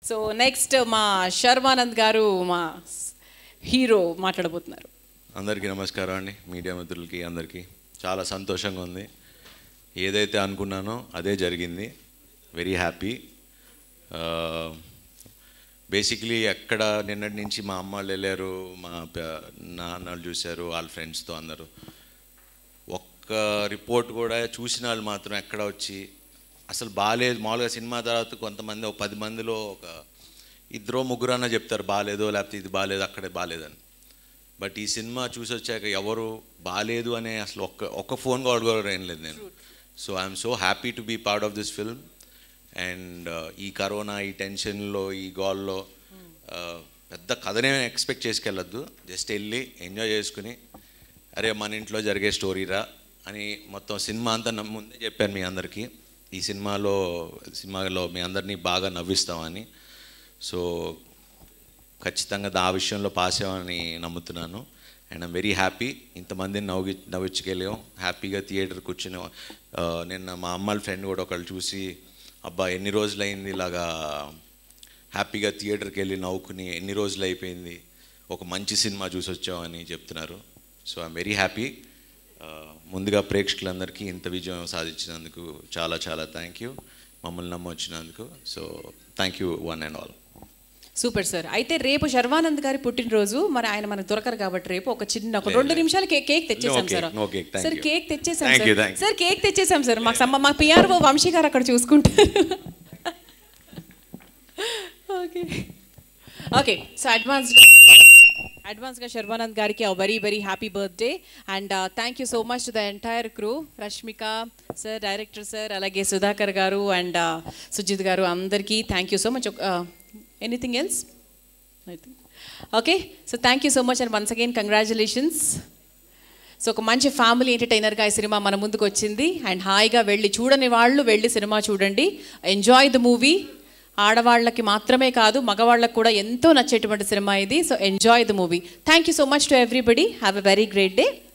So next మా శర్వానంద్ గారు మా హీరో మాట్లాడబోతున్నారు. అందరికీ నమస్కారం అండి, మీడియా మిత్రులకి అందరికీ. చాలా సంతోషంగా ఉంది. ఏదైతే అనుకున్నానో అదే జరిగింది. Very happy. బేసిక్లీ ఎక్కడ నిన్నటి నుంచి మా అమ్మ వాళ్ళు వెళ్ళారు, మా నాన్నలు చూశారు వాళ్ళ ఫ్రెండ్స్తో అందరూ. ఒక్క రిపోర్ట్ కూడా చూసిన వాళ్ళు మాత్రం ఎక్కడ వచ్చి అసలు బాగాలేదు. మామూలుగా సినిమా తర్వాత కొంతమంది ఒక 10 మందిలో ఒక 2-3 అన్న చెప్తారు బాగాలేదో, లేకపోతే ఇది బాగాలేదు అక్కడే బాగాలేదని. బట్ ఈ సినిమా చూసి వచ్చాక ఎవరు బాగాలేదు అనే అసలు ఒక్క ఫోన్ కాల్ కూడా ఏం లేదు నేను. So I'm so happy to be part of this film. And ఈ కరోనా, ఈ టెన్షన్లో, ఈ గోల్లో పెద్ద కథనే ఎక్స్పెక్ట్ చేసుకెళ్ళొద్దు. జస్ట్ వెళ్ళి ఎంజాయ్ చేసుకుని అరే మన ఇంట్లో జరిగే స్టోరీరా అని మొత్తం సినిమా అంతా ముందే చెప్పాను మీ అందరికీ. ఈ సినిమాలో మీ అందరినీ బాగా నవ్విస్తామని. సో ఖచ్చితంగా ఆ విషయంలో పాస్ అయ్యామని నమ్ముతున్నాను. And I'm very happy. ఇంతమందిని నవ్వించుకెళ్ళాం. హ్యాపీగా థియేటర్ కూర్చుని నిన్న మా అమ్మాళ్ళ ఫ్రెండ్ కూడా ఒకళ్ళు చూసి అబ్బా ఎన్ని రోజులైంది ఇలాగా హ్యాపీగా థియేటర్కి వెళ్ళి నవ్వుకుని ఎన్ని రోజులు అయిపోయింది, ఒక మంచి సినిమా చూసి వచ్చామని చెప్తున్నారు. So I'm very happy. ముందుగా ప్రేక్షకులందరికీ ఇంత విజయం సాధించినందుకు చాలా చాలా థ్యాంక్ యూ. మమ్మల్ని నమ్మొచ్చినందుకు. So thank you one and all. Super sir. అయితే రేపు శర్వానంద్ గారి పుట్టినరోజు, మరి ఆయన మనకు దొరకరు కాబట్టి రేపు ఒక 2 నిమిషాలు కేక్ తెచ్చేసాం సార్. సార్ కేక్ తెచ్చేసాం సార్. సార్ కేక్ తెచ్చేసాం సార్. మా పిఆర్ఓ వంశీ గారు అక్కడ చూసుకుంటారు. Okay okay. సో అడ్వాన్స్గా శర్వానంద్ గారికి very very happy birthday. And thank you so much to the entire crew. Rashmika sir, director sir, అలాగే సుధాకర్ గారు అండ్ సుజిత్ గారు, అందరికీ thank you so much. Anything else? Okay, so thank you so much and once again congratulations. సో ఒక మంచి family ఎంటర్టైనర్గా ఈ cinema మన ముందుకు వచ్చింది. And హాయిగా వెళ్ళి చూడని వాళ్ళు వెళ్ళి సినిమా చూడండి. Enjoy the movie. ఆడవాళ్ళకి మాత్రమే కాదు, మగవాళ్ళకి కూడా ఎంతో నచ్చేటువంటి సినిమా ఇది. So enjoy the movie. Thank you so much to everybody. Have a very great day.